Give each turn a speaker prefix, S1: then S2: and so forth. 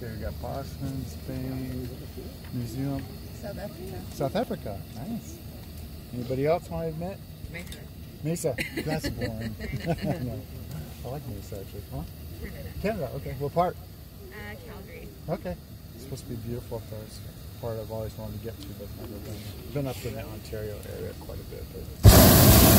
S1: Okay, we got Boston, Spain, New Zealand.
S2: South Africa.
S1: South Africa, nice. Anybody else want to admit?
S2: Mesa.
S1: Mesa, that's boring. No. I like Mesa actually. Huh? Canada, okay. What part?
S2: Calgary.
S1: Okay. It's supposed to be beautiful up there. It's a part I've always wanted to get to, but never been. Been up in the Ontario area quite a bit. But